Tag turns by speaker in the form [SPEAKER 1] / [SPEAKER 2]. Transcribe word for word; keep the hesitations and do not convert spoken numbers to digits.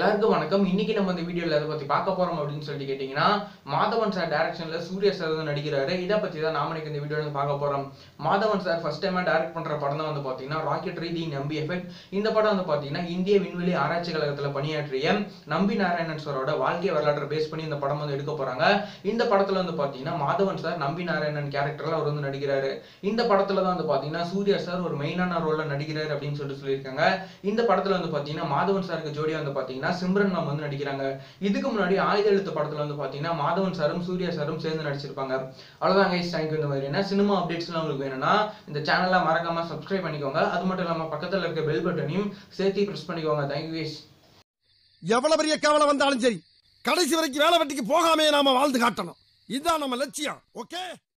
[SPEAKER 1] எல்லாருக்கும் வணக்கம். இன்னைக்கு நம்ம இந்த வீடியோல எதை பத்தி பார்க்க போறோம் அப்படின்னு சொல்லிட்டு கேட்டீங்கன்னா, மாதவன் சார் டைரக்ஷன்ல சூர்யா சார் வந்து நடிக்கிறாரு. இதை பத்தி தான் நாம இன்னைக்கு இந்த வீடியோல பார்க்க போறோம். மாதவன் சார் ஃபர்ஸ்ட் டைமா டைரக்ட் பண்ற படம் தான் வந்து பாத்தீங்கன்னா ராக்கெட்ரி தி நம்பி எஃபெக்ட். இந்த படம் வந்து பாத்தீங்கன்னா இந்திய விண்வெளி ஆராய்ச்சி கழகத்துல பணியாற்றிய நம்பி நாராயணன் சாரோட வாழ்க்கை வரலாற்றை பேஸ் பண்ணி இந்த படம் வந்து எடுக்க போறாங்க. இந்த படத்துல வந்து பாத்தீங்கன்னா மாதவன் சார் நம்பி நாராயணன் கேரக்டர்ல அவர் வந்து நடிக்கிறாரு. இந்த படத்துல தான் வந்து பாத்தீங்கன்னா சூர்யா சார் ஒரு மெயினான ரோல்ல நடிக்கிறாரு அப்படின்னு சொல்லிட்டு சொல்லியிருக்காங்க. இந்த படத்துல வந்து பாத்தீங்கன்னா மாதவன் சாருக்கு ஜோடியா வந்து பாத்தீங்கன்னா சிம்ரன் மேம் வந்து நடிக்கிறாங்க. இதுக்கு முன்னாடி ஆயுத எழுத்து படத்துல வந்து பாத்தீங்கன்னா மாதவன் சாரும் சூர்யா சாரும் சேர்ந்து நடிச்சிருப்பாங்க. அவ்வளவுதான் கைஸ், தேங்க்யூ. இந்த மாதிரியான சினிமா அப்டேட்ஸ் எல்லாம் உங்களுக்கு வேணும்னா இந்த சேனலை மறக்காம சப்ஸ்கிரைப் பண்ணிக்கோங்க. அது மட்டும் இல்லாம பக்கத்துல இருக்க பெல் பட்டனையும் சேர்த்து பிரஸ் பண்ணிக்கோங்க. Thank you guys.
[SPEAKER 2] எவ்வளவு பெரிய கேவலம் வந்தாலும் சரி, கடைசி வரைக்கும் வேலை வெட்டிக்கு போகாமே நாம வாழ்ந்து காட்டணும். இதுதான் நம்ம லட்சியம். ஓகே.